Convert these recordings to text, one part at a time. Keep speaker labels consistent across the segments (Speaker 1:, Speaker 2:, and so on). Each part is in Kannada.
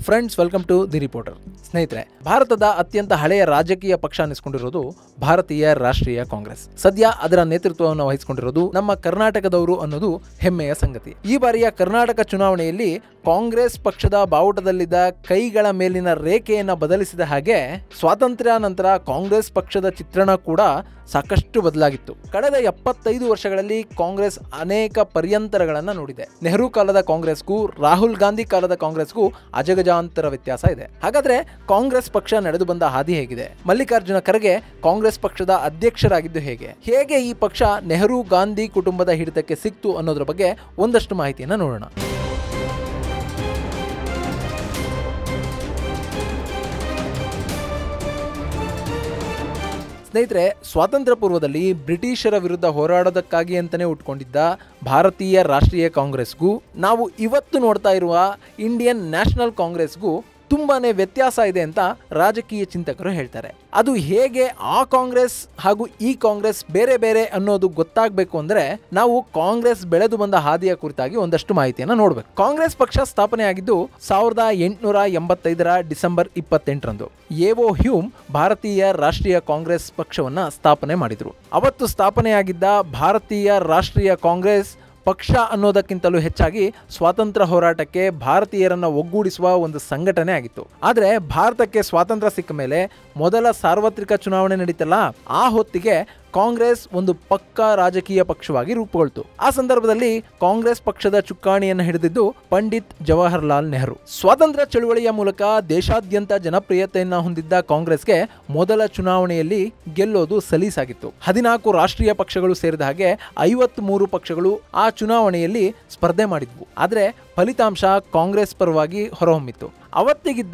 Speaker 1: Friends, welcome to the reporter. ಸ್ನೇಹಿತರೆ, ಭಾರತದ ಅತ್ಯಂತ ಹಳೆಯ ರಾಜಕೀಯ ಪಕ್ಷ ಅನಿಸಿಕೊಂಡಿರೋದು ಭಾರತೀಯ ರಾಷ್ಟ್ರೀಯ ಕಾಂಗ್ರೆಸ್. ಸದ್ಯ ಅದರ ನೇತೃತ್ವವನ್ನು ವಹಿಸಿಕೊಂಡಿರೋದು ನಮ್ಮ ಕರ್ನಾಟಕದವರು ಅನ್ನೋದು ಹೆಮ್ಮೆಯ ಸಂಗತಿ. ಈ ಬಾರಿಯ ಕರ್ನಾಟಕ ಚುನಾವಣೆಯಲ್ಲಿ ಕಾಂಗ್ರೆಸ್ ಪಕ್ಷದ ಬಾವುಟದಲ್ಲಿದ್ದ ಕೈಗಳ ಮೇಲಿನ ರೇಖೆಯನ್ನು ಬದಲಿಸಿದ ಹಾಗೆ ಸ್ವಾತಂತ್ರ್ಯ ನಂತರ ಕಾಂಗ್ರೆಸ್ ಪಕ್ಷದ ಚಿತ್ರಣ ಕೂಡ ಸಾಕಷ್ಟು ಬದಲಾಗಿತ್ತು. ಕಳೆದ 75 ವರ್ಷಗಳಲ್ಲಿ ಕಾಂಗ್ರೆಸ್ ಅನೇಕ ಪರ್ಯಂತರಗಳನ್ನು ನೋಡಿದೆ. ನೆಹರು ಕಾಲದ ಕಾಂಗ್ರೆಸ್ಗೂ ರಾಹುಲ್ ಗಾಂಧಿ ಕಾಲದ ಕಾಂಗ್ರೆಸ್ಗೂ ಅಜಗಜಾಂತರ ವ್ಯತ್ಯಾಸ ಇದೆ. ಹಾಗಾದ್ರೆ ಕಾಂಗ್ರೆಸ್ ಪಕ್ಷ ನಡೆದು ಬಂದ ಹಾದಿ ಹೇಗಿದೆ? ಮಲ್ಲಿಕಾರ್ಜುನ ಖರ್ಗೆ ಕಾಂಗ್ರೆಸ್ ಪಕ್ಷದ ಅಧ್ಯಕ್ಷರಾಗಿದ್ದು ಹೇಗೆ ಈ ಪಕ್ಷ ನೆಹರು ಗಾಂಧಿ ಕುಟುಂಬದ ಹಿಡಿತಕ್ಕೆ ಸಿಕ್ತು ಅನ್ನೋದ್ರ ಬಗ್ಗೆ ಒಂದಷ್ಟು ಮಾಹಿತಿಯನ್ನು ನೋಡೋಣ. ಸ್ನೇಹಿತರೆ, ಸ್ವಾತಂತ್ರ್ಯ ಪೂರ್ವದಲ್ಲಿ ಬ್ರಿಟಿಷರ ವಿರುದ್ಧ ಹೋರಾಡೋದಕ್ಕಾಗಿ ಅಂತಾನೆ ಉಟ್ಕೊಂಡಿದ್ದ ಭಾರತೀಯ ರಾಷ್ಟ್ರೀಯ ಕಾಂಗ್ರೆಸ್ಗೂ ನಾವು ಇವತ್ತು ನೋಡ್ತಾ ಇರುವ ಇಂಡಿಯನ್ ನ್ಯಾಷನಲ್ ಕಾಂಗ್ರೆಸ್ಗೂ ತುಂಬಾನೇ ವ್ಯತ್ಯಾಸ ಇದೆ ಅಂತ ರಾಜಕೀಯ ಚಿಂತಕರು ಹೇಳ್ತಾರೆ. ಅದು ಹೇಗೆ ಆ ಕಾಂಗ್ರೆಸ್ ಹಾಗೂ ಈ ಕಾಂಗ್ರೆಸ್ ಬೇರೆ ಬೇರೆ ಅನ್ನೋದು ಗೊತ್ತಾಗಬೇಕು ಅಂದ್ರೆ ನಾವು ಕಾಂಗ್ರೆಸ್ ಬೆಳೆದು ಬಂದ ಹಾದಿಯ ಕುರಿತಾಗಿ ಒಂದಷ್ಟು ಮಾಹಿತಿಯನ್ನು ನೋಡಬೇಕು. ಕಾಂಗ್ರೆಸ್ ಪಕ್ಷ ಸ್ಥಾಪನೆ ಆಗಿದ್ದು 1885 ಡಿಸೆಂಬರ್ 28ರಂದು ಎವೋ ಹ್ಯೂಮ್ ಭಾರತೀಯ ರಾಷ್ಟ್ರೀಯ ಕಾಂಗ್ರೆಸ್ ಪಕ್ಷವನ್ನ ಸ್ಥಾಪನೆ ಮಾಡಿದ್ರು. ಅವತ್ತು ಸ್ಥಾಪನೆಯಾಗಿದ್ದ ಭಾರತೀಯ ರಾಷ್ಟ್ರೀಯ ಕಾಂಗ್ರೆಸ್ ಪಕ್ಷ ಅನ್ನೋದಕ್ಕಿಂತಲೂ ಹೆಚ್ಚಾಗಿ ಸ್ವಾತಂತ್ರ್ಯ ಹೋರಾಟಕ್ಕೆ ಭಾರತೀಯರನ್ನ ಒಗ್ಗೂಡಿಸುವ ಒಂದು ಸಂಘಟನೆ ಆಗಿತ್ತು. ಆದರೆ ಭಾರತಕ್ಕೆ ಸ್ವಾತಂತ್ರ್ಯ ಸಿಕ್ಕ ಮೇಲೆ ಮೊದಲ ಸಾರ್ವತ್ರಿಕ ಚುನಾವಣೆ ನಡೀತಲ್ಲ, ಆ ಹೊತ್ತಿಗೆ ಕಾಂಗ್ರೆಸ್ ಒಂದು ಪಕ್ಕಾ ರಾಜಕೀಯ ಪಕ್ಷವಾಗಿ ರೂಪುಗೊಳ್ತು. ಆ ಸಂದರ್ಭದಲ್ಲಿ ಕಾಂಗ್ರೆಸ್ ಪಕ್ಷದ ಚುಕ್ಕಾಣಿಯನ್ನು ಹಿಡಿದಿದ್ದು ಪಂಡಿತ್ ಜವಾಹರ್ಲಾಲ್ ನೆಹರು. ಸ್ವಾತಂತ್ರ್ಯ ಚಳುವಳಿಯ ಮೂಲಕ ದೇಶಾದ್ಯಂತ ಜನಪ್ರಿಯತೆಯನ್ನ ಹೊಂದಿದ್ದ ಕಾಂಗ್ರೆಸ್ಗೆ ಮೊದಲ ಚುನಾವಣೆಯಲ್ಲಿ ಗೆಲ್ಲೋದು ಸಲೀಸಾಗಿತ್ತು. 14 ರಾಷ್ಟ್ರೀಯ ಪಕ್ಷಗಳು ಸೇರಿದ ಹಾಗೆ 53 ಪಕ್ಷಗಳು ಆ ಚುನಾವಣೆಯಲ್ಲಿ ಸ್ಪರ್ಧೆ ಮಾಡಿದ್ವು. ಆದರೆ ಫಲಿತಾಂಶ ಕಾಂಗ್ರೆಸ್ ಪರವಾಗಿ ಹೊರಹೊಮ್ಮಿತ್ತು. ಅವತ್ತಿಗಿದ್ದ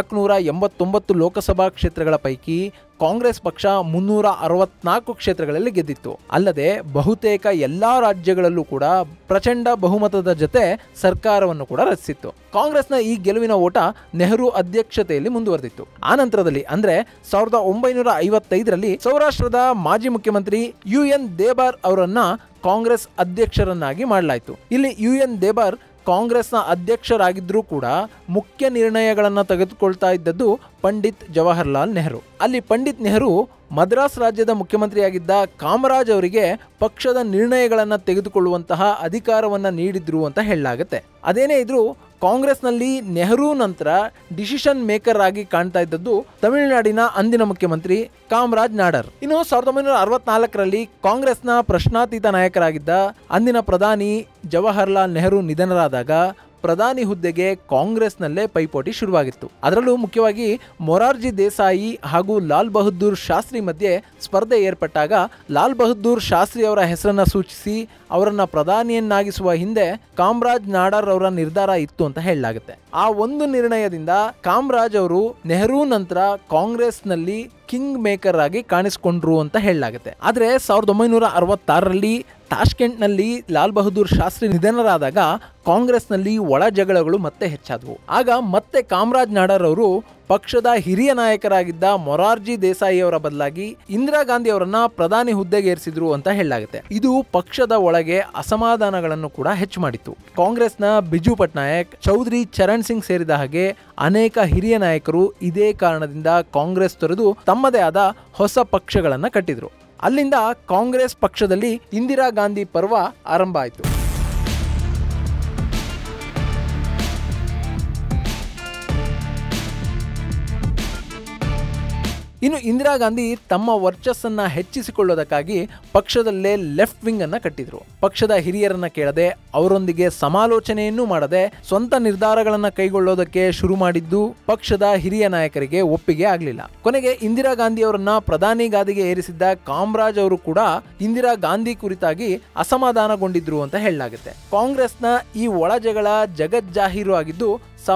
Speaker 1: 489 ಲೋಕಸಭಾ ಕ್ಷೇತ್ರಗಳ ಪೈಕಿ ಕಾಂಗ್ರೆಸ್ ಪಕ್ಷ 364 ಕ್ಷೇತ್ರಗಳಲ್ಲಿ ಗೆದ್ದಿತ್ತು. ಅಲ್ಲದೆ ಬಹುತೇಕ ಎಲ್ಲಾ ರಾಜ್ಯಗಳಲ್ಲೂ ಕೂಡ ಪ್ರಚಂಡ ಬಹುಮತದ ಜೊತೆ ಸರ್ಕಾರವನ್ನು ಕೂಡ ರಚಿಸಿತ್ತು. ಕಾಂಗ್ರೆಸ್ನ ಈ ಗೆಲುವಿನ ಓಟ ನೆಹರು ಅಧ್ಯಕ್ಷತೆಯಲ್ಲಿ ಮುಂದುವರೆದಿತ್ತು. ಆ ನಂತರದಲ್ಲಿ ಅಂದ್ರೆ 1955ರಲ್ಲಿ ಸೌರಾಷ್ಟ್ರದ ಮಾಜಿ ಮುಖ್ಯಮಂತ್ರಿ UN ದೇಬಾರ್ ಅವರನ್ನ ಕಾಂಗ್ರೆಸ್ ಅಧ್ಯಕ್ಷರನ್ನಾಗಿ ಮಾಡಲಾಯಿತು. ಇಲ್ಲಿ UN ದೇಬಾರ್ ಕಾಂಗ್ರೆಸ್ನ ಅಧ್ಯಕ್ಷರಾಗಿದ್ರೂ ಕೂಡ ಮುಖ್ಯ ನಿರ್ಣಯಗಳನ್ನು ತೆಗೆದುಕೊಳ್ತಾ ಇದ್ದದ್ದು ಪಂಡಿತ್ ಜವಾಹರ್ಲಾಲ್ ನೆಹರು. ಅಲ್ಲಿ ಪಂಡಿತ್ ನೆಹರು ಮದ್ರಾಸ್ ರಾಜ್ಯದ ಮುಖ್ಯಮಂತ್ರಿಯಾಗಿದ್ದ ಕಾಮರಾಜ್ ಅವರಿಗೆ ಪಕ್ಷದ ನಿರ್ಣಯಗಳನ್ನು ತೆಗೆದುಕೊಳ್ಳುವಂತಹ ಅಧಿಕಾರವನ್ನು ನೀಡಿದ್ರು ಅಂತ ಹೇಳಲಾಗುತ್ತೆ. ಅದೇನೇ ಇದ್ರೂ ಕಾಂಗ್ರೆಸ್ನಲ್ಲಿ ನೆಹರು ನಂತರ ಡಿಸಿಷನ್ ಮೇಕರ್ ಆಗಿ ಕಾಣ್ತಾ ಇದ್ದದ್ದು ತಮಿಳುನಾಡಿನ ಅಂದಿನ ಮುಖ್ಯಮಂತ್ರಿ ಕಾಮರಾಜ್ ನಾಡರ್. ಇನ್ನು 1964ರಲ್ಲಿ ಕಾಂಗ್ರೆಸ್ನ ಪ್ರಶ್ನಾತೀತ ನಾಯಕರಾಗಿದ್ದ ಅಂದಿನ ಪ್ರಧಾನಿ ಜವಾಹರ್ಲಾಲ್ ನೆಹರು ನಿಧನರಾದಾಗ ಪ್ರಧಾನಿ ಹುದ್ದೆಗೆ ಕಾಂಗ್ರೆಸ್ನಲ್ಲೇ ಪೈಪೋಟಿ ಶುರುವಾಗಿತ್ತು. ಅದರಲ್ಲೂ ಮುಖ್ಯವಾಗಿ ಮೊರಾರ್ಜಿ ದೇಸಾಯಿ ಹಾಗೂ ಲಾಲ್ ಬಹದ್ದೂರ್ ಶಾಸ್ತ್ರಿ ಮಧ್ಯೆ ಸ್ಪರ್ಧೆ ಏರ್ಪಟ್ಟಾಗ ಲಾಲ್ ಬಹದ್ದೂರ್ ಶಾಸ್ತ್ರಿ ಅವರ ಹೆಸರನ್ನ ಸೂಚಿಸಿ ಅವರನ್ನ ಪ್ರಧಾನಿಯನ್ನಾಗಿಸುವ ಹಿಂದೆ ಕಾಮರಾಜ್ ನಾಡರ್ ಅವರ ನಿರ್ಧಾರ ಇತ್ತು ಅಂತ ಹೇಳಲಾಗುತ್ತೆ. ಆ ಒಂದು ನಿರ್ಣಯದಿಂದ ಕಾಮರಾಜ್ ಅವರು ನೆಹರು ನಂತರ ಕಾಂಗ್ರೆಸ್ನಲ್ಲಿ ಕಿಂಗ್ ಮೇಕರ್ ಆಗಿ ಕಾಣಿಸಿಕೊಂಡ್ರು ಅಂತ ಹೇಳಲಾಗುತ್ತೆ. ಆದರೆ 1966ರಲ್ಲಿ ತಾಷ್ಕೆಂಟ್ನಲ್ಲಿ ಲಾಲ್ ಬಹದ್ದೂರ್ ಶಾಸ್ತ್ರಿ ನಿಧನರಾದಾಗ ಕಾಂಗ್ರೆಸ್ನಲ್ಲಿ ಒಳ ಜಗಳಗಳು ಮತ್ತೆ ಹೆಚ್ಚಾದವು. ಆಗ ಮತ್ತೆ ಕಾಮರಾಜ್ ನಾಡರ್ ಅವರು ಪಕ್ಷದ ಹಿರಿಯ ನಾಯಕರಾಗಿದ್ದ ಮೊರಾರ್ಜಿ ದೇಸಾಯಿ ಅವರ ಬದಲಾಗಿ ಇಂದಿರಾ ಗಾಂಧಿ ಅವರನ್ನ ಪ್ರಧಾನಿ ಹುದ್ದೆಗೆ ಏರಿಸಿದ್ರು ಅಂತ ಹೇಳಲಾಗುತ್ತೆ. ಇದು ಪಕ್ಷದ ಒಳಗೆ ಅಸಮಾಧಾನಗಳನ್ನು ಕೂಡ ಹೆಚ್ಚು ಮಾಡಿತ್ತು. ಕಾಂಗ್ರೆಸ್ನ ಬಿಜು ಪಟ್ನಾಯಕ್, ಚೌಧರಿ ಚರಣ್ ಸಿಂಗ್ ಸೇರಿದ ಹಾಗೆ ಅನೇಕ ಹಿರಿಯ ನಾಯಕರು ಇದೇ ಕಾರಣದಿಂದ ಕಾಂಗ್ರೆಸ್ ತೊರೆದು ತಮ್ಮದೇ ಆದ ಹೊಸ ಪಕ್ಷಗಳನ್ನು ಕಟ್ಟಿದ್ರು. ಅಲ್ಲಿಂದ ಕಾಂಗ್ರೆಸ್ ಪಕ್ಷದಲ್ಲಿ ಇಂದಿರಾ ಗಾಂಧಿ ಪರ್ವ ಆರಂಭ ಆಯಿತು. ಇನ್ನು ಇಂದಿರಾ ಗಾಂಧಿ ತಮ್ಮ ವರ್ಚಸ್ಸನ್ನ ಹೆಚ್ಚಿಸಿಕೊಳ್ಳೋದಕ್ಕಾಗಿ ಪಕ್ಷದಲ್ಲೇ ಲೆಫ್ಟ್ ವಿಂಗ್ ಅನ್ನ ಕಟ್ಟಿದ್ರು. ಪಕ್ಷದ ಹಿರಿಯರನ್ನ ಕೇಳದೆ, ಅವರೊಂದಿಗೆ ಸಮಾಲೋಚನೆಯನ್ನೂ ಮಾಡದೆ ಸ್ವಂತ ನಿರ್ಧಾರಗಳನ್ನ ಕೈಗೊಳ್ಳೋದಕ್ಕೆ ಶುರು ಮಾಡಿದ್ದು ಪಕ್ಷದ ಹಿರಿಯ ನಾಯಕರಿಗೆ ಒಪ್ಪಿಗೆ ಆಗಲಿಲ್ಲ. ಕೊನೆಗೆ ಇಂದಿರಾ ಗಾಂಧಿ ಅವರನ್ನ ಪ್ರಧಾನಿ ಗಾದಿಗೆ ಏರಿಸಿದ್ದ ಕಾಮರಾಜ್ ಅವರು ಕೂಡ ಇಂದಿರಾ ಗಾಂಧಿ ಕುರಿತಾಗಿ ಅಸಮಾಧಾನಗೊಂಡಿದ್ರು ಅಂತ ಹೇಳಲಾಗುತ್ತೆ. ಕಾಂಗ್ರೆಸ್ನ ಈ ಒಳಜಗಳ ಜಗಜ್ಜಾಹೀರು ಆಗಿದ್ದು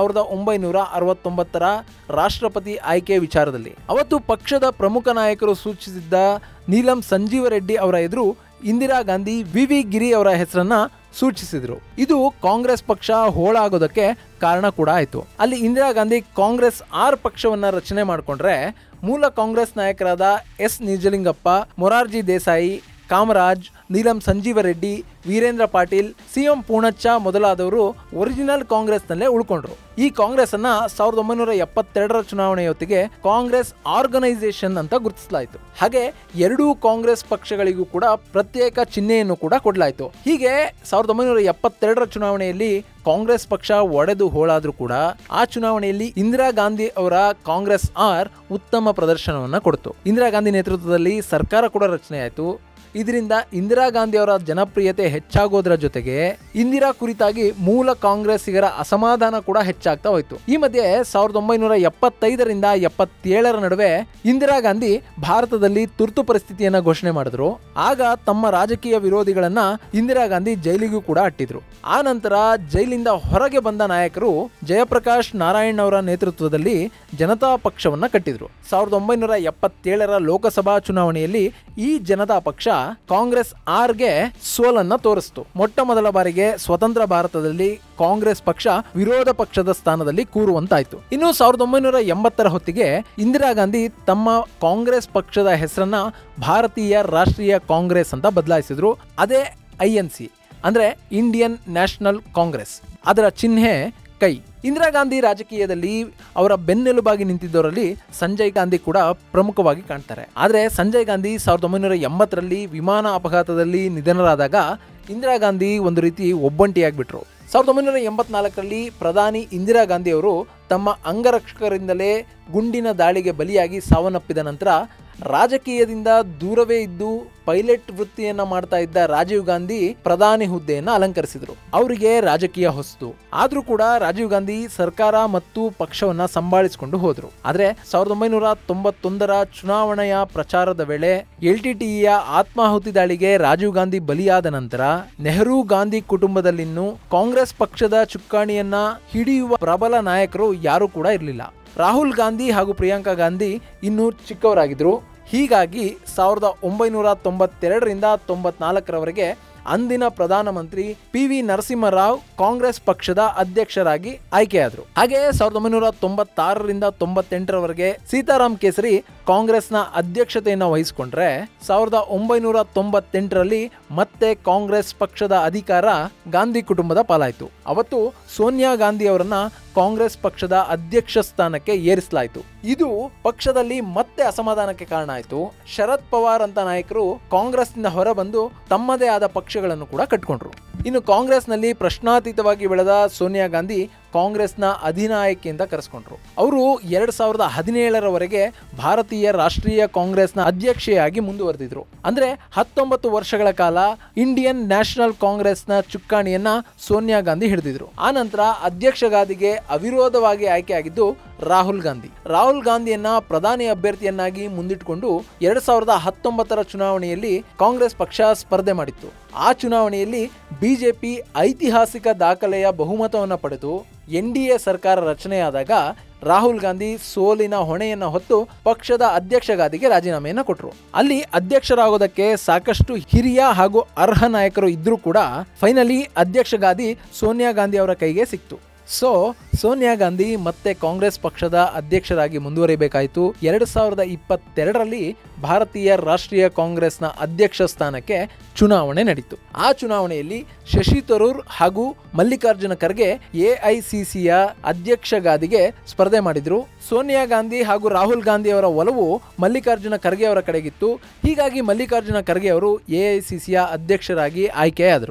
Speaker 1: 1969ರ ರಾಷ್ಟ್ರಪತಿ ಆಯ್ಕೆ ವಿಚಾರದಲ್ಲಿ. ಅವತ್ತು ಪಕ್ಷದ ಪ್ರಮುಖ ನಾಯಕರು ಸೂಚಿಸಿದ್ದ ನೀಲಂ ಸಂಜೀವ ರೆಡ್ಡಿ ಅವರ ಎದುರು ಇಂದಿರಾ ಗಾಂಧಿ ವಿ ಗಿರಿ ಅವರ ಹೆಸರನ್ನ ಸೂಚಿಸಿದ್ರು. ಇದು ಕಾಂಗ್ರೆಸ್ ಪಕ್ಷ ಹೋಳಾಗೋದಕ್ಕೆ ಕಾರಣ ಕೂಡ ಆಯಿತು. ಅಲ್ಲಿ ಇಂದಿರಾ ಗಾಂಧಿ ಕಾಂಗ್ರೆಸ್ ಆರ್ ಪಕ್ಷವನ್ನ ರಚನೆ ಮಾಡಿಕೊಂಡ್ರೆ ಮೂಲ ಕಾಂಗ್ರೆಸ್ ನಾಯಕರಾದ ಎಸ್ ನಿಜಲಿಂಗಪ್ಪ, ಮೊರಾರ್ಜಿ ದೇಸಾಯಿ, ಕಾಮರಾಜ್, ನೀಲಂ ಸಂಜೀವ ರೆಡ್ಡಿ, ವೀರೇಂದ್ರ ಪಾಟೀಲ್, ಸಿಎಂ ಪೂಣಚ್ಚ ಮೊದಲಾದವರು ಒರಿಜಿನಲ್ ಕಾಂಗ್ರೆಸ್ನಲ್ಲೇ ಉಳ್ಕೊಂಡ್ರು. ಈ ಕಾಂಗ್ರೆಸ್ ಅನ್ನ 1972ರ ಚುನಾವಣೆಯ ಹೊತ್ತಿಗೆ ಕಾಂಗ್ರೆಸ್ ಆರ್ಗನೈಸೇಷನ್ ಅಂತ ಗುರುತಿಸಲಾಯಿತು. ಹಾಗೆ ಎರಡೂ ಕಾಂಗ್ರೆಸ್ ಪಕ್ಷಗಳಿಗೂ ಕೂಡ ಪ್ರತ್ಯೇಕ ಚಿಹ್ನೆಯನ್ನು ಕೂಡ ಕೊಡಲಾಯಿತು. ಹೀಗೆ 1972ರ ಚುನಾವಣೆಯಲ್ಲಿ ಕಾಂಗ್ರೆಸ್ ಪಕ್ಷ ಒಡೆದು ಹೋಳಾದ್ರೂ ಕೂಡ ಆ ಚುನಾವಣೆಯಲ್ಲಿ ಇಂದಿರಾ ಗಾಂಧಿ ಅವರ ಕಾಂಗ್ರೆಸ್ ಆರ್ ಉತ್ತಮ ಪ್ರದರ್ಶನವನ್ನ ಕೊಡ್ತು. ಇಂದಿರಾ ಗಾಂಧಿ ನೇತೃತ್ವದಲ್ಲಿ ಸರ್ಕಾರ ಕೂಡ ರಚನೆ ಆಯಿತು. ಇದರಿಂದ ಇಂದಿರಾ ಗಾಂಧಿ ಅವರ ಜನಪ್ರಿಯತೆ ಹೆಚ್ಚಾಗೋದ್ರ ಜೊತೆಗೆ ಇಂದಿರಾ ಕುರಿತಾಗಿ ಮೂಲ ಕಾಂಗ್ರೆಸ್ಸಿಗರ ಅಸಮಾಧಾನ ಕೂಡ ಹೆಚ್ಚಾಗ್ತಾ ಹೋಯ್ತು. ಈ ಮಧ್ಯೆ 1975ರಿಂದ 77ರ ನಡುವೆ ಇಂದಿರಾ ಗಾಂಧಿ ಭಾರತದಲ್ಲಿ ತುರ್ತು ಪರಿಸ್ಥಿತಿಯನ್ನ ಘೋಷಣೆ ಮಾಡಿದ್ರು. ಆಗ ತಮ್ಮ ರಾಜಕೀಯ ವಿರೋಧಿಗಳನ್ನ ಇಂದಿರಾ ಗಾಂಧಿ ಜೈಲಿಗೂ ಕೂಡ ಅಟ್ಟಿದ್ರು. ಆ ನಂತರ ಜೈಲಿಂದ ಹೊರಗೆ ಬಂದ ನಾಯಕರು ಜಯಪ್ರಕಾಶ್ ನಾರಾಯಣ್ ಅವರ ನೇತೃತ್ವದಲ್ಲಿ ಜನತಾ ಪಕ್ಷವನ್ನ ಕಟ್ಟಿದ್ರು. 1977ರ ಲೋಕಸಭಾ ಚುನಾವಣೆಯಲ್ಲಿ ಈ ಜನತಾ ಪಕ್ಷ ಕಾಂಗ್ರೆಸ್ ಆರ್ಗೆ ಸೋಲನ್ನ ತೋರಿಸ್ತು. ಮೊಟ್ಟ ಮೊದಲ ಬಾರಿಗೆ ಸ್ವತಂತ್ರ ಭಾರತದಲ್ಲಿ ಕಾಂಗ್ರೆಸ್ ಪಕ್ಷ ವಿರೋಧ ಪಕ್ಷದ ಸ್ಥಾನದಲ್ಲಿ ಕೂರುವಂತಾಯ್ತು. ಇನ್ನು 1980ರ ಹೊತ್ತಿಗೆ ಇಂದಿರಾ ಗಾಂಧಿ ತಮ್ಮ ಕಾಂಗ್ರೆಸ್ ಪಕ್ಷದ ಹೆಸರನ್ನ ಭಾರತೀಯ ರಾಷ್ಟ್ರೀಯ ಕಾಂಗ್ರೆಸ್ ಅಂತ ಬದಲಾಯಿಸಿದ್ರು. ಅದೇ INC ಅಂದ್ರೆ ಇಂಡಿಯನ್ ನ್ಯಾಷನಲ್ ಕಾಂಗ್ರೆಸ್. ಅದರ ಚಿಹ್ನೆ ಕೈ. ಇಂದಿರಾ ಗಾಂಧಿ ರಾಜಕೀಯದಲ್ಲಿ ಅವರ ಬೆನ್ನೆಲುಬಾಗಿ ನಿಂತಿದ್ದವರಲ್ಲಿ ಸಂಜಯ್ ಗಾಂಧಿ ಕೂಡ ಪ್ರಮುಖವಾಗಿ ಕಾಣ್ತಾರೆ. ಆದರೆ ಸಂಜಯ್ ಗಾಂಧಿ 1980ರಲ್ಲಿ ವಿಮಾನ ಅಪಘಾತದಲ್ಲಿ ನಿಧನರಾದಾಗ ಇಂದಿರಾ ಗಾಂಧಿ ಒಂದು ರೀತಿ ಒಬ್ಬಂಟಿಯಾಗ್ಬಿಟ್ರು. 1984ರಲ್ಲಿ ಪ್ರಧಾನಿ ಇಂದಿರಾ ಗಾಂಧಿ ಅವರು ತಮ್ಮ ಅಂಗರಕ್ಷಕರಿಂದಲೇ ಗುಂಡಿನ ದಾಳಿಗೆ ಬಲಿಯಾಗಿ ಸಾವನ್ನಪ್ಪಿದ ನಂತರ ರಾಜಕೀಯದಿಂದ ದೂರವೇ ಇದ್ದು ಪೈಲಟ್ ವೃತ್ತಿಯನ್ನ ಮಾಡ್ತಾ ಇದ್ದ ರಾಜೀವ್ ಗಾಂಧಿ ಪ್ರಧಾನಿ ಹುದ್ದೆಯನ್ನ ಅಲಂಕರಿಸಿದ್ರು. ಅವರಿಗೆ ರಾಜಕೀಯ ಹೊಸ್ತು. ಆದ್ರೂ ಕೂಡ ರಾಜೀವ್ ಗಾಂಧಿ ಸರ್ಕಾರ ಮತ್ತು ಪಕ್ಷವನ್ನ ಸಂಭಾಳಿಸಿಕೊಂಡು ಹೋದ್ರು. ಆದ್ರೆ 1991ರ ಚುನಾವಣೆಯ ಪ್ರಚಾರದ ವೇಳೆ LTTEಯ ಆತ್ಮಾಹುತಿ ದಾಳಿಗೆ ರಾಜೀವ್ ಗಾಂಧಿ ಬಲಿಯಾದ ನಂತರ ನೆಹರು ಗಾಂಧಿ ಕುಟುಂಬದಲ್ಲಿನ್ನೂ ಕಾಂಗ್ರೆಸ್ ಪಕ್ಷದ ಚುಕ್ಕಾಣಿಯನ್ನ ಹಿಡಿಯುವ ಪ್ರಬಲ ನಾಯಕರು ಯಾರು ಕೂಡ ಇರಲಿಲ್ಲ. ರಾಹುಲ್ ಗಾಂಧಿ ಹಾಗೂ ಪ್ರಿಯಾಂಕಾ ಗಾಂಧಿ ಇನ್ನೂ ಚಿಕ್ಕವರಾಗಿದ್ರು. ಹೀಗಾಗಿ 1992ರಿಂದ 94ರವರೆಗೆ ಅಂದಿನ ಪ್ರಧಾನಮಂತ್ರಿ PV ನರಸಿಂಹರಾವ್ ಕಾಂಗ್ರೆಸ್ ಪಕ್ಷದ ಅಧ್ಯಕ್ಷರಾಗಿ ಆಯ್ಕೆಯಾದರು. ಹಾಗೆ 1996ರಿಂದ 98ರವರೆಗೆ ಸೀತಾರಾಮ್ ಕೇಸರಿ ಕಾಂಗ್ರೆಸ್ನ ಅಧ್ಯಕ್ಷತೆಯನ್ನು ವಹಿಸಿಕೊಂಡ್ರೆ 1998ರಲ್ಲಿ ಮತ್ತೆ ಕಾಂಗ್ರೆಸ್ ಪಕ್ಷದ ಅಧಿಕಾರ ಗಾಂಧಿ ಕುಟುಂಬದ ಪಾಲಾಯಿತು. ಅವತ್ತು ಸೋನಿಯಾ ಗಾಂಧಿ ಅವರನ್ನ ಕಾಂಗ್ರೆಸ್ ಪಕ್ಷದ ಅಧ್ಯಕ್ಷ ಸ್ಥಾನಕ್ಕೆ ಏರಿಸಲಾಯಿತು. ಇದು ಪಕ್ಷದಲ್ಲಿ ಮತ್ತೆ ಅಸಮಾಧಾನಕ್ಕೆ ಕಾರಣ ಆಯಿತು. ಶರದ್ ಪವಾರ್ ಅಂತ ನಾಯಕರು ಕಾಂಗ್ರೆಸ್ನಿಂದ ಹೊರಬಂದು ತಮ್ಮದೇ ಆದ ಪಕ್ಷಗಳನ್ನು ಕೂಡ ಕಟ್ಕೊಂಡ್ರು. ಇನ್ನು ಕಾಂಗ್ರೆಸ್ನಲ್ಲಿ ಪ್ರಶ್ನಾತೀತವಾಗಿ ಬೆಳೆದ ಸೋನಿಯಾ ಗಾಂಧಿ ಕಾಂಗ್ರೆಸ್ನ ಅಧಿನಾಯಕಿಯಿಂದ ಕರೆಸ್ಕೊಂಡ್ರು. ಅವರು 2017ರವರೆಗೆ ಭಾರತೀಯ ರಾಷ್ಟ್ರೀಯ ಕಾಂಗ್ರೆಸ್ನ ಅಧ್ಯಕ್ಷೆಯಾಗಿ ಮುಂದುವರೆದಿದ್ರು. ಅಂದ್ರೆ 19 ವರ್ಷಗಳ ಕಾಲ ಇಂಡಿಯನ್ ನ್ಯಾಷನಲ್ ಕಾಂಗ್ರೆಸ್ನ ಚುಕ್ಕಾಣಿಯನ್ನ ಸೋನಿಯಾ ಗಾಂಧಿ ಹಿಡಿದಿದ್ರು. ಆ ನಂತರ ಅಧ್ಯಕ್ಷ ಗಾದಿಗೆ ಅವಿರೋಧವಾಗಿ ಆಯ್ಕೆಯಾಗಿದ್ದು ರಾಹುಲ್ ಗಾಂಧಿ. ರಾಹುಲ್ ಗಾಂಧಿಯನ್ನ ಪ್ರಧಾನಿ ಅಭ್ಯರ್ಥಿಯನ್ನಾಗಿ ಮುಂದಿಟ್ಟುಕೊಂಡು 2019ರ ಚುನಾವಣೆಯಲ್ಲಿ ಕಾಂಗ್ರೆಸ್ ಪಕ್ಷ ಸ್ಪರ್ಧೆ ಮಾಡಿತ್ತು. ಆ ಚುನಾವಣೆಯಲ್ಲಿ ಬಿಜೆಪಿ ಐತಿಹಾಸಿಕ ದಾಖಲೆಯ ಬಹುಮತವನ್ನು ಪಡೆದು NDA ಸರ್ಕಾರ ರಚನೆಯಾದಾಗ ರಾಹುಲ್ ಗಾಂಧಿ ಸೋಲಿನ ಹೊಣೆಯನ್ನ ಹೊತ್ತು ಪಕ್ಷದ ಅಧ್ಯಕ್ಷ ಗಾದಿಗೆ ರಾಜೀನಾಮೆಯನ್ನ ಕೊಟ್ಟರು. ಅಲ್ಲಿ ಅಧ್ಯಕ್ಷರಾಗೋದಕ್ಕೆ ಸಾಕಷ್ಟು ಹಿರಿಯ ಹಾಗೂ ಅರ್ಹ ನಾಯಕರು ಇದ್ರೂ ಕೂಡ ಫೈನಲಿ ಅಧ್ಯಕ್ಷ ಗಾದಿ ಸೋನಿಯಾ ಗಾಂಧಿ ಅವರ ಕೈಗೆ ಸಿಕ್ತು. ಸೋನಿಯಾ ಗಾಂಧಿ ಮತ್ತೆ ಕಾಂಗ್ರೆಸ್ ಪಕ್ಷದ ಅಧ್ಯಕ್ಷರಾಗಿ ಮುಂದುವರಿಬೇಕಾಯಿತು. 2022ರಲ್ಲಿ ಭಾರತೀಯ ರಾಷ್ಟ್ರೀಯ ಕಾಂಗ್ರೆಸ್ನ ಅಧ್ಯಕ್ಷ ಸ್ಥಾನಕ್ಕೆ ಚುನಾವಣೆ ನಡೀತು. ಆ ಚುನಾವಣೆಯಲ್ಲಿ ಶಶಿ ತರೂರ್ ಹಾಗೂ ಮಲ್ಲಿಕಾರ್ಜುನ ಖರ್ಗೆ AICCಯ ಅಧ್ಯಕ್ಷ ಗಾದಿಗೆ ಸ್ಪರ್ಧೆ ಮಾಡಿದ್ರು. ಸೋನಿಯಾ ಗಾಂಧಿ ಹಾಗೂ ರಾಹುಲ್ ಗಾಂಧಿ ಅವರ ಒಲವು ಮಲ್ಲಿಕಾರ್ಜುನ ಖರ್ಗೆ ಅವರ ಕಡೆಗಿತ್ತು. ಹೀಗಾಗಿ ಮಲ್ಲಿಕಾರ್ಜುನ ಖರ್ಗೆ ಅವರು AICCಯ ಅಧ್ಯಕ್ಷರಾಗಿ ಆಯ್ಕೆಯಾದರು.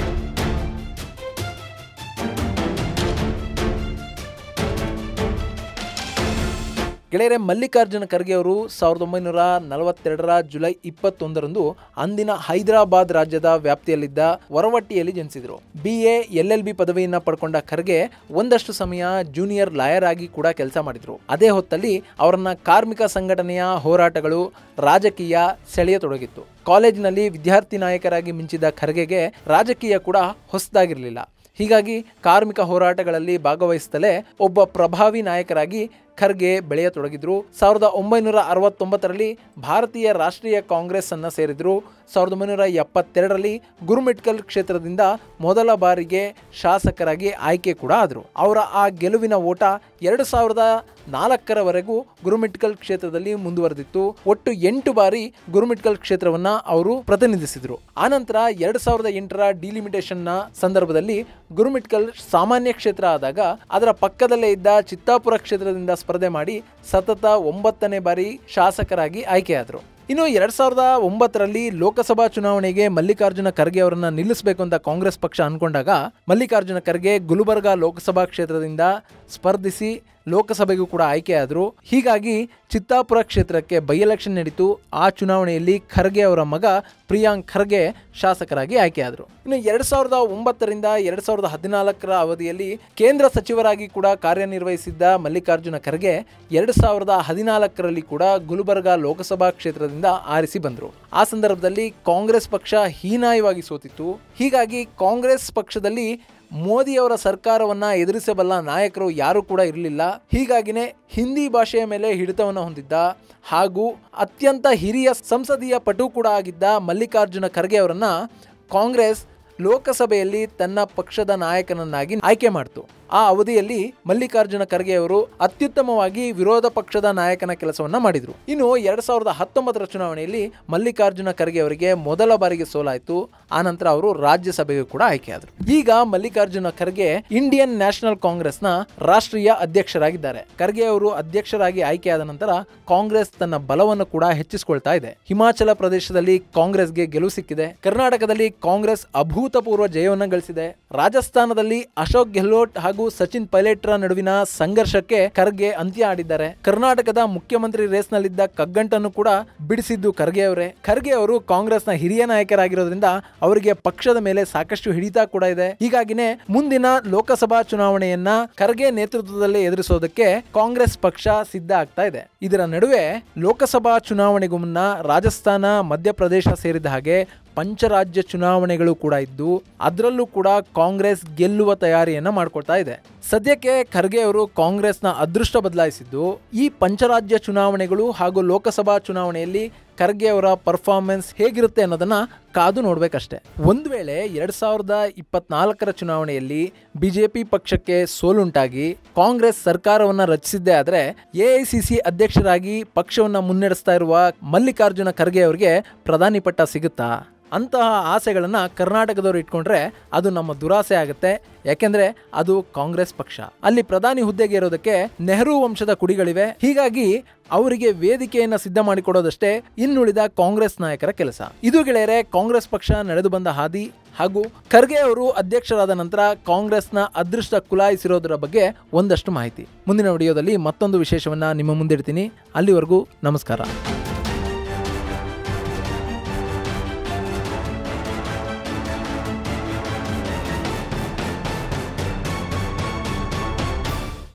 Speaker 1: ಗೆಳೆಯರೆ, ಮಲ್ಲಿಕಾರ್ಜುನ ಖರ್ಗೆ ಅವರು 1942ರ ಜುಲೈ 21ರಂದು ಅಂದಿನ ಹೈದರಾಬಾದ್ ರಾಜ್ಯದ ವ್ಯಾಪ್ತಿಯಲ್ಲಿದ್ದ ವರವಟ್ಟಿಯಲ್ಲಿ ಜನಿಸಿದರು. BA LLB ಪದವಿಯನ್ನ ಪಡ್ಕೊಂಡ ಖರ್ಗೆ ಒಂದಷ್ಟು ಸಮಯ ಜೂನಿಯರ್ ಲಾಯರ್ ಆಗಿ ಕೂಡ ಕೆಲಸ ಮಾಡಿದ್ರು. ಅದೇ ಹೊತ್ತಲ್ಲಿ ಅವರನ್ನ ಕಾರ್ಮಿಕ ಸಂಘಟನೆಯ ಹೋರಾಟಗಳು, ರಾಜಕೀಯ ಸೆಳೆಯತೊಡಗಿತ್ತು. ಕಾಲೇಜಿನಲ್ಲಿ ವಿದ್ಯಾರ್ಥಿ ನಾಯಕರಾಗಿ ಮಿಂಚಿದ ಖರ್ಗೆಗೆ ರಾಜಕೀಯ ಕೂಡ ಹೊಸದಾಗಿರಲಿಲ್ಲ. ಹೀಗಾಗಿ ಕಾರ್ಮಿಕ ಹೋರಾಟಗಳಲ್ಲಿ ಭಾಗವಹಿಸುತ್ತಲೇ ಒಬ್ಬ ಪ್ರಭಾವಿ ನಾಯಕರಾಗಿ ಖರ್ಗೆ ಬೆಳೆಯತೊಡಗಿದ್ರು. 1969ರಲ್ಲಿ ಭಾರತೀಯ ರಾಷ್ಟ್ರೀಯ ಕಾಂಗ್ರೆಸ್ ಅನ್ನ ಸೇರಿದ್ರು. 1972ರಲ್ಲಿ ಗುರುಮಿಟ್ಕಲ್ ಕ್ಷೇತ್ರದಿಂದ ಮೊದಲ ಬಾರಿಗೆ ಶಾಸಕರಾಗಿ ಆಯ್ಕೆ ಕೂಡ ಆದರು. ಅವರ ಆ ಗೆಲುವಿನ ಓಟ 4ರವರೆಗೂ ಗುರುಮಿಟ್ಕಲ್ ಕ್ಷೇತ್ರದಲ್ಲಿ ಮುಂದುವರೆದಿತ್ತು. ಒಟ್ಟು 8 ಬಾರಿ ಗುರುಮಿಟ್ಕಲ್ ಕ್ಷೇತ್ರವನ್ನ ಅವರು ಪ್ರತಿನಿಧಿಸಿದ್ರು. ಆನಂತರ 2008ರ ಡಿಲಿಮಿಟೇಷನ್ ನ ಸಂದರ್ಭದಲ್ಲಿ ಗುರುಮಿಟ್ಕಲ್ ಸಾಮಾನ್ಯ ಕ್ಷೇತ್ರ ಆದಾಗ ಅದರ ಪಕ್ಕದಲ್ಲೇ ಇದ್ದ ಚಿತ್ತಾಪುರ ಕ್ಷೇತ್ರದಿಂದ ಸ್ಪರ್ಧೆ ಮಾಡಿ ಸತತ 9ನೇ ಬಾರಿ ಶಾಸಕರಾಗಿ ಆಯ್ಕೆಯಾದರು. ಇನ್ನು 2009ರಲ್ಲಿ ಲೋಕಸಭಾ ಚುನಾವಣೆಗೆ ಮಲ್ಲಿಕಾರ್ಜುನ ಖರ್ಗೆ ಅವರನ್ನ ನಿಲ್ಲಿಸಬೇಕು ಅಂತ ಕಾಂಗ್ರೆಸ್ ಪಕ್ಷ ಅನ್ಕೊಂಡಾಗ ಮಲ್ಲಿಕಾರ್ಜುನ ಖರ್ಗೆ ಗುಲ್ಬರ್ಗಾ ಲೋಕಸಭಾ ಕ್ಷೇತ್ರದಿಂದ ಸ್ಪರ್ಧಿಸಿ ಲೋಕಸಭೆಗೂ ಕೂಡ ಆಯ್ಕೆಯಾದರು. ಹೀಗಾಗಿ ಚಿತ್ತಾಪುರ ಕ್ಷೇತ್ರಕ್ಕೆ ಬೈ ಎಲೆಕ್ಷನ್ ನಡೀತು. ಆ ಚುನಾವಣೆಯಲ್ಲಿ ಖರ್ಗೆ ಅವರ ಮಗ ಪ್ರಿಯಾಂಕ್ ಖರ್ಗೆ ಶಾಸಕರಾಗಿ ಆಯ್ಕೆಯಾದರು. ಇನ್ನು 2009ರಿಂದ 2014ರ ಅವಧಿಯಲ್ಲಿ ಕೇಂದ್ರ ಸಚಿವರಾಗಿ ಕೂಡ ಕಾರ್ಯನಿರ್ವಹಿಸಿದ್ದ ಮಲ್ಲಿಕಾರ್ಜುನ ಖರ್ಗೆ 2014ರಲ್ಲಿ ಕೂಡ ಗುಲ್ಬರ್ಗಾ ಲೋಕಸಭಾ ಕ್ಷೇತ್ರದಿಂದ ಆರಿಸಿ ಬಂದರು. ಆ ಸಂದರ್ಭದಲ್ಲಿ ಕಾಂಗ್ರೆಸ್ ಪಕ್ಷ ಹೀನಾಯವಾಗಿ ಸೋತಿತ್ತು. ಹೀಗಾಗಿ ಕಾಂಗ್ರೆಸ್ ಪಕ್ಷದಲ್ಲಿ ಮೋದಿಯವರ ಸರ್ಕಾರವನ್ನ ಎದುರಿಸಬಲ್ಲ ನಾಯಕರು ಯಾರು ಕೂಡ ಇರಲಿಲ್ಲ. ಹೀಗಾಗಿನೇ ಹಿಂದಿ ಭಾಷೆಯ ಮೇಲೆ ಹಿಡಿತವನ್ನು ಹೊಂದಿದ್ದ ಹಾಗೂ ಅತ್ಯಂತ ಹಿರಿಯ ಸಂಸದೀಯ ಪಟು ಕೂಡ ಆಗಿದ್ದ ಮಲ್ಲಿಕಾರ್ಜುನ ಖರ್ಗೆ ಅವರನ್ನ ಕಾಂಗ್ರೆಸ್ ಲೋಕಸಭೆಯಲ್ಲಿ ತನ್ನ ಪಕ್ಷದ ನಾಯಕನನ್ನಾಗಿ ಆಯ್ಕೆ ಮಾಡಿತು. ಆ ಅವಧಿಯಲ್ಲಿ ಮಲ್ಲಿಕಾರ್ಜುನ ಖರ್ಗೆ ಅವರು ಅತ್ಯುತ್ತಮವಾಗಿ ವಿರೋಧ ಪಕ್ಷದ ನಾಯಕನ ಕೆಲಸವನ್ನ ಮಾಡಿದ್ರು. ಇನ್ನು 2019ರ ಚುನಾವಣೆಯಲ್ಲಿ ಮಲ್ಲಿಕಾರ್ಜುನ ಖರ್ಗೆ ಅವರಿಗೆ ಮೊದಲ ಬಾರಿಗೆ ಸೋಲಾಯಿತು. ಆನಂತರ ಅವರು ರಾಜ್ಯಸಭೆಗೆ ಕೂಡ ಆಯ್ಕೆಯಾದರು. ಈಗ ಮಲ್ಲಿಕಾರ್ಜುನ ಖರ್ಗೆ ಇಂಡಿಯನ್ ನ್ಯಾಷನಲ್ ಕಾಂಗ್ರೆಸ್ನ ರಾಷ್ಟ್ರೀಯ ಅಧ್ಯಕ್ಷರಾಗಿದ್ದಾರೆ. ಖರ್ಗೆ ಅವರು ಅಧ್ಯಕ್ಷರಾಗಿ ಆಯ್ಕೆಯಾದ ನಂತರ ಕಾಂಗ್ರೆಸ್ ತನ್ನ ಬಲವನ್ನು ಕೂಡ ಹೆಚ್ಚಿಸಿಕೊಳ್ತಾ ಇದೆ. ಹಿಮಾಚಲ ಪ್ರದೇಶದಲ್ಲಿ ಕಾಂಗ್ರೆಸ್ಗೆ ಗೆಲುವು ಸಿಕ್ಕಿದೆ. ಕರ್ನಾಟಕದಲ್ಲಿ ಕಾಂಗ್ರೆಸ್ ಅಭೂತಪೂರ್ವ ಜಯವನ್ನು ಗಳಿಸಿದೆ. ರಾಜಸ್ಥಾನದಲ್ಲಿ ಅಶೋಕ್ ಗೆಹ್ಲೋಟ್ ಹಾಗೂ ಸಚಿನ್ ಪೈಲಟ್ರ ನಡುವಿನ ಸಂಘರ್ಷಕ್ಕೆ ಖರ್ಗೆ ಅಂತ್ಯ ಆಡಿದ್ದಾರೆ. ಕರ್ನಾಟಕದ ಮುಖ್ಯಮಂತ್ರಿ ರೇಸ್ನಲ್ಲಿದ್ದ ಕಗ್ಗಂಟನ್ನು ಕೂಡ ಬಿಡಿಸಿದ್ದು ಖರ್ಗೆ ಅವರೇ. ಖರ್ಗೆ ಅವರು ಕಾಂಗ್ರೆಸ್ನ ಹಿರಿಯ ನಾಯಕರಾಗಿರೋದ್ರಿಂದ ಅವರಿಗೆ ಪಕ್ಷದ ಮೇಲೆ ಸಾಕಷ್ಟು ಹಿಡಿತ ಕೂಡ ಇದೆ. ಹೀಗಾಗಿನೇ ಮುಂದಿನ ಲೋಕಸಭಾ ಚುನಾವಣೆಯನ್ನ ಖರ್ಗೆ ನೇತೃತ್ವದಲ್ಲಿ ಎದುರಿಸೋದಕ್ಕೆ ಕಾಂಗ್ರೆಸ್ ಪಕ್ಷ ಸಿದ್ಧ ಆಗ್ತಾ ಇದೆ. ಇದರ ನಡುವೆ ಲೋಕಸಭಾ ಚುನಾವಣೆಗೂ ಮುನ್ನ ರಾಜಸ್ಥಾನ, ಮಧ್ಯಪ್ರದೇಶ ಸೇರಿದ ಹಾಗೆ ಪಂಚರಾಜ್ಯ ಚುನಾವಣೆಗಳು ಕೂಡ ಇದ್ದು ಅದರಲ್ಲೂ ಕೂಡ ಕಾಂಗ್ರೆಸ್ ಗೆಲ್ಲುವ ತಯಾರಿಯನ್ನ ಮಾಡ್ಕೊಳ್ತಾ ಇದೆ. ಸದ್ಯಕ್ಕೆ ಖರ್ಗೆ ಅವರು ಕಾಂಗ್ರೆಸ್ನ ಅದೃಷ್ಟ ಬದಲಾಯಿಸಿದ್ದು ಈ ಪಂಚರಾಜ್ಯ ಚುನಾವಣೆಗಳು ಹಾಗೂ ಲೋಕಸಭಾ ಚುನಾವಣೆಯಲ್ಲಿ ಖರ್ಗೆ ಅವರ ಪರ್ಫಾರ್ಮೆನ್ಸ್ ಹೇಗಿರುತ್ತೆ ಅನ್ನೋದನ್ನ ಕಾದು ನೋಡ್ಬೇಕಷ್ಟೇ. ಒಂದು ವೇಳೆ 2024ರ ಚುನಾವಣೆಯಲ್ಲಿ ಬಿಜೆಪಿ ಪಕ್ಷಕ್ಕೆ ಸೋಲುಂಟಾಗಿ ಕಾಂಗ್ರೆಸ್ ಸರ್ಕಾರವನ್ನ ರಚಿಸಿದ್ದೇ ಆದ್ರೆ ಎಐಸಿಸಿ ಅಧ್ಯಕ್ಷರಾಗಿ ಪಕ್ಷವನ್ನ ಮುನ್ನಡೆಸ್ತಾ ಇರುವ ಮಲ್ಲಿಕಾರ್ಜುನ ಖರ್ಗೆ ಅವರಿಗೆ ಪ್ರಧಾನಿ ಪಟ್ಟ ಸಿಗುತ್ತಾ? ಅಂತಹ ಆಸೆಗಳನ್ನು ಕರ್ನಾಟಕದವರು ಇಟ್ಕೊಂಡ್ರೆ ಅದು ನಮ್ಮ ದುರಾಸೆ ಆಗುತ್ತೆ. ಯಾಕೆಂದ್ರೆ ಅದು ಕಾಂಗ್ರೆಸ್ ಪಕ್ಷ. ಅಲ್ಲಿ ಪ್ರಧಾನಿ ಹುದ್ದೆಗೆ ಇರೋದಕ್ಕೆ ನೆಹರು ವಂಶದ ಕುಡಿಗಳಿವೆ. ಹೀಗಾಗಿ ಅವರಿಗೆ ವೇದಿಕೆಯನ್ನು ಸಿದ್ಧ ಮಾಡಿಕೊಡೋದಷ್ಟೇ ಇನ್ನುಳಿದ ಕಾಂಗ್ರೆಸ್ ನಾಯಕರ ಕೆಲಸ. ಇದು ಗೆಳೆಯರೆ ಕಾಂಗ್ರೆಸ್ ಪಕ್ಷ ನಡೆದು ಬಂದ ಹಾದಿ ಹಾಗೂ ಖರ್ಗೆ ಅವರು ಅಧ್ಯಕ್ಷರಾದ ನಂತರ ಕಾಂಗ್ರೆಸ್ನ ಅದೃಷ್ಟ ಕುಲಾಯಿಸಿರೋದರ ಬಗ್ಗೆ ಒಂದಷ್ಟು ಮಾಹಿತಿ. ಮುಂದಿನ ವಿಡಿಯೋದಲ್ಲಿ ಮತ್ತೊಂದು ವಿಶೇಷವನ್ನ ನಿಮ್ಮ ಮುಂದಿಡ್ತೀನಿ. ಅಲ್ಲಿವರೆಗೂ ನಮಸ್ಕಾರ.